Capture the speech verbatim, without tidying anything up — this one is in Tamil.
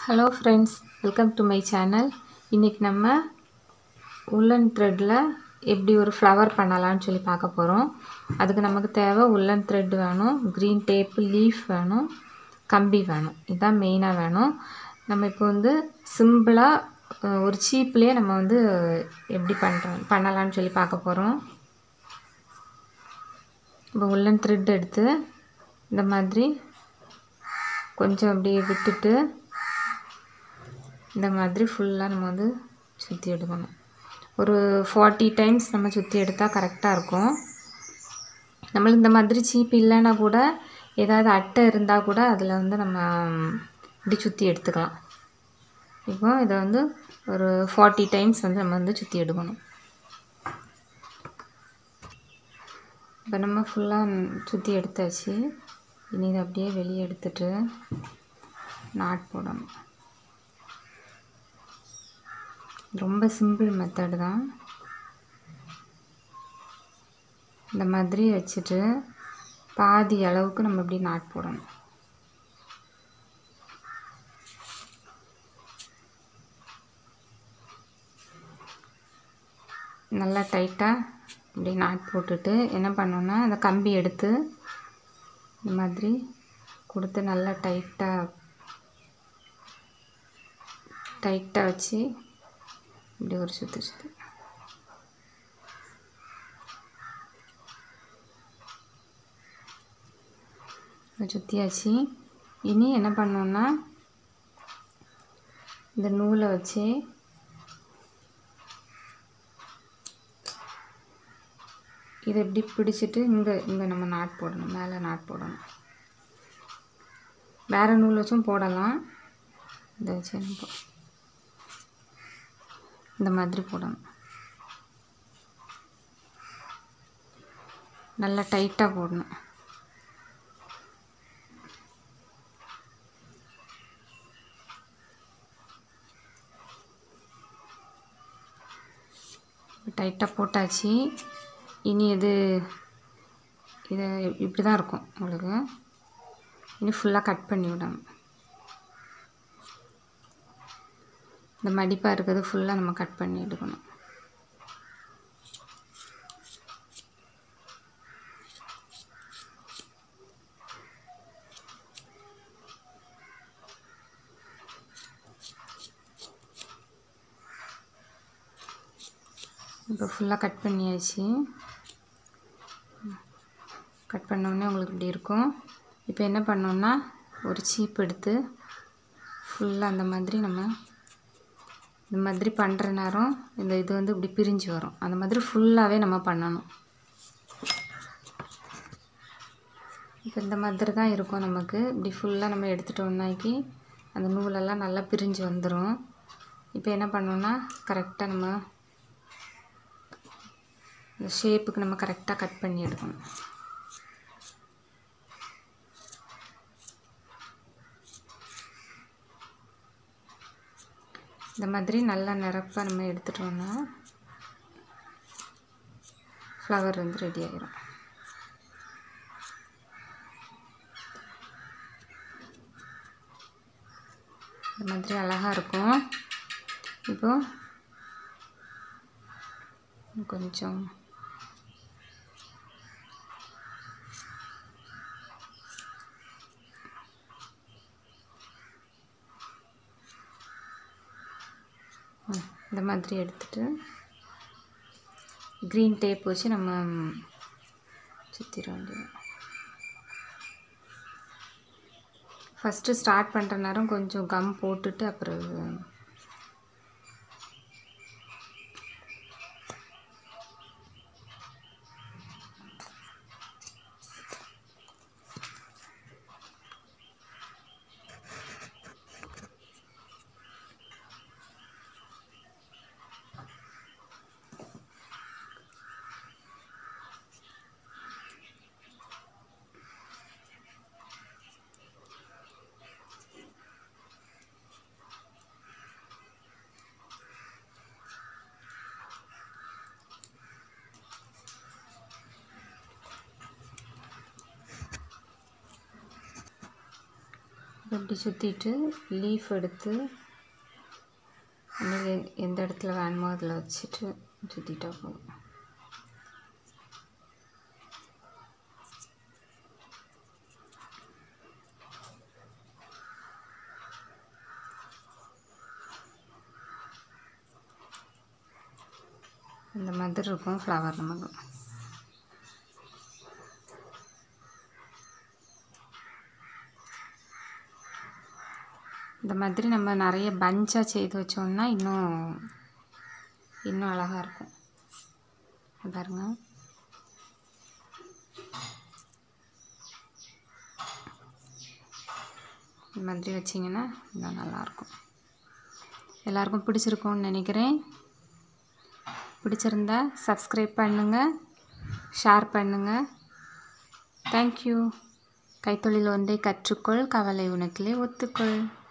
Hello friends, welcome to my channel. இன்னைக்கு நம்ம woolen threadல எப்படி ஒரு flower பண்ணலாம்னு சொல்லி பார்க்க போறோம். அதுக்கு நமக்கு தேவை woolen thread வேணும், green tape leaf வேணும், கம்பி வேணும். இதான் மெயினா வேணும். நம்ம இப்போ வந்து சிம்பிளா ஒரு சீப்லயே நம்ம வந்து எப்படி பண்றோம் பண்ணலாம்னு சொல்லி பார்க்க போறோம். இப்போ woolen thread எடுத்து இந்த மாதிரி கொஞ்சம் அப்படியே விட்டுட்டு இந்த மாதிரி ஃபுல்லா நம்ம வந்து சுத்தி எடுக்கணும். ஒரு forty டைம்ஸ் நம்ம சுத்தி எடுத்தா கரெக்ட்டா இருக்கும். நம்ம இந்த மாதிரி சீப் இல்லனா கூட ஏதாவது அட்டை இருந்தா கூட அதுல வந்து நம்ம இப்படி சுத்தி எடுத்துக்கலாம். இப்போ இத வந்து ஒரு forty டைம்ஸ் வந்து நம்ம வந்து சுத்தி எடுக்கணும். இப்போ நம்ம ஃபுல்லா சுத்தி எடுத்தாச்சு. இனி இத அப்படியே வெளிய எடுத்துட்டு நாட் போடணும். ரொம்ப சிம்பிள் மெத்தட் தான். இந்த மாதிரி வச்சிட்டு பாதி அளவுக்கு நம்ம இப்படி நாட் போடணும். நல்லா டைட்டா இப்படி நாட் போட்டுட்டு என்ன பண்ணனும்னா அந்த கம்பி எடுத்து இந்த மாதிரி கொடுத்து நல்லா டைட்டா டைட்டா வச்சு இப்படி ஒரு சுத்து சுத்து சுத்தியாச்சு. இனி என்ன பண்ணனும்னா இந்த நூலை வச்சு இத இப்படி பிடிச்சிட்டு இங்க இங்க நம்ம நாட் போடணும். மேலே நாட் போடணும். வேற நூல் வச்சும் போடலாம். இத வச்சு இந்த மாதிரி போடணும். நல்லா டைட்டா போடணும். டைட்டா போட்டாச்சு. இனி இது இத இப்படி தான் இருக்கும் உங்களுக்கு. இனி ஃபுல்லா கட் பண்ணி விடணும். இந்த மடிப்பா இருக்குது ஃபுல்லா நம்ம கட் பண்ணி எடுக்கணும். இப்போ ஃபுல்லா கட் பண்ணியாச்சு. கட் பண்ண உடனே உங்களுக்கு இப்படி இருக்கும். இப்போ என்ன பண்ணனும்னா ஒரு சீப் எடுத்து ஃபுல்லா அந்த மாதிரி நம்ம இந்த மாதிரி பண்ற நேரம் இந்த இது வந்து இப்படி பிரிஞ்சு வரும். அந்த மாதிரி ஃபுல்லாவே நம்ம பண்ணனும். இப்போ இந்த மாதிரி தான் இருக்கும் நமக்கு. இப்படி ஃபுல்லா நம்ம எடுத்துட்டோம்னாக்கி அந்த நூல் எல்லாம் நல்லா பிரிஞ்சு வந்துரும். இப்போ என்ன பண்ணனும்னா கரெக்ட்டா நம்ம இந்த ஷேப்புக்கு நம்ம கரெக்ட்டா கட் பண்ணி எடுக்கணும். இந்த மாதிரி நல்லா நிரப்பா நம்ம எடுத்துட்டோம்னா ஃப்ளவர் வந்து ரெடி ஆயிடும். இந்த மாதிரி அழகா இருக்கும். இப்போ கொஞ்சம் இந்த மாதிரி எடுத்துட்டு green tape வச்சு நம்ம சுத்திர வேண்டியது. ஃபர்ஸ்ட் ஸ்டார்ட் பண்ற நேரம் கொஞ்சம் கம் போட்டுட்டு அப்புறம் இப்படி சுற்றிட்டு லீஃப் எடுத்து உங்களுக்கு எந்த இடத்துல வேணுமோ அதில் வச்சுட்டு சுற்றிட்டா போதும். இந்த மாதிரி இருக்கும் ஃப்ளவர் நமக்கு. இந்த மாதிரி நம்ம நிறைய பஞ்சாக செய்து வச்சோம்னா இன்னும் இன்னும் அழகாக இருக்கும். பாருங்க, இந்த மாதிரி வச்சிங்கன்னா இன்னும் நல்லாயிருக்கும். எல்லாருக்கும் பிடிச்சிருக்கும்னு நினைக்கிறேன். பிடிச்சிருந்தா சப்ஸ்கிரைப் பண்ணுங்கள், ஷேர் பண்ணுங்கள். தேங்க்யூ. கைத்தொழில் ஒன்றை கற்றுக்கொள், கவலை உனக்கிலே ஒத்துக்கொள்.